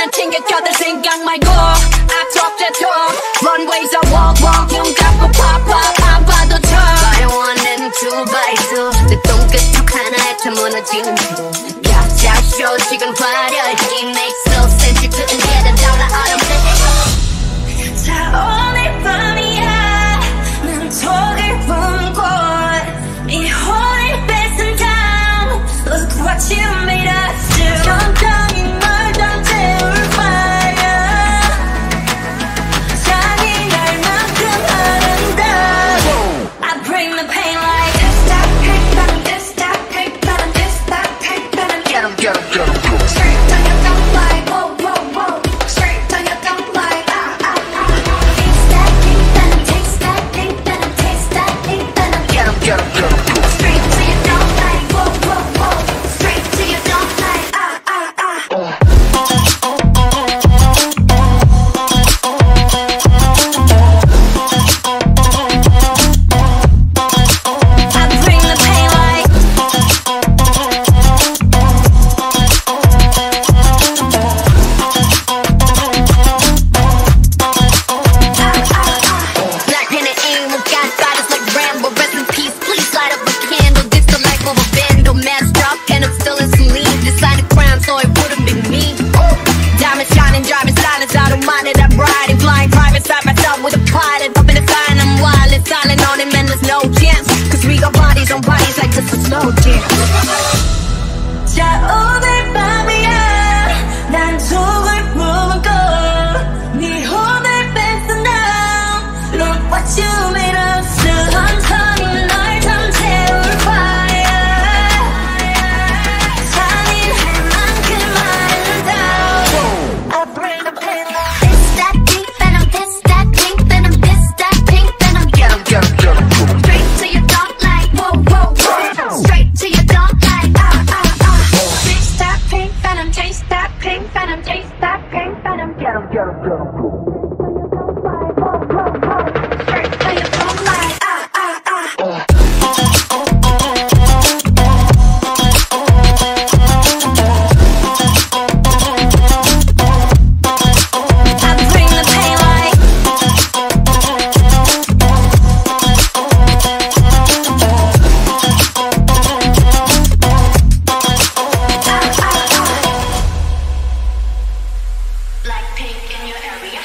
난 챙겨껴들 생각 말고 I talk the talk Runways I walk walk 눈 감고 pop pop 안 봐도 쳐 By one and two by two 내 똥끝 하나에 다 무너지는 가짜 쇼 지금 화려해 It makes no sense You couldn't get it down the autumn 자 오늘 밤이야 난 톡을 품고 네 혼을 뺏은 다음 Look what you made us do 천천히 널 더 태울 fire 잔인할 만큼 아름다워 I bring the pain like This that pain venom This that pain venom This that pain venom Get 'em, get 'em, get 'em, get 'em Straight to your dumb like whoa, whoa, whoa Straight to your dumb like Taste that pink venom Taste that pink venom Taste that pink venom Get 'em, get 'em, get 'em Straight to your dumb like whoa, whoa, whoa Straight to your dumb like slow jam. 자 오늘 밤이야 난 톡을 품고 네 혼을 뺏은 now Look what you made us do 천천히 널 좀 태울 fire 잔인할 만큼 아름다워 I bring the pain like This that pink venom This that pink venom This that pink venom Get 'em, get 'em, get 'em Straight to your dog like whoa, whoa, whoa Straight to your dog like Taste that pink venom Taste that pink venom Taste that pink venom Get 'em, get 'em, get 'em Straight to your dog like I bring the pain like BLACKPINK in your area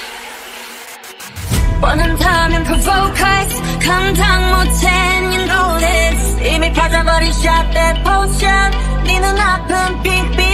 원한다면 provoke us 감당 못해 네 노래 이미 빠져버린 shot that potion 네 눈앞은 빅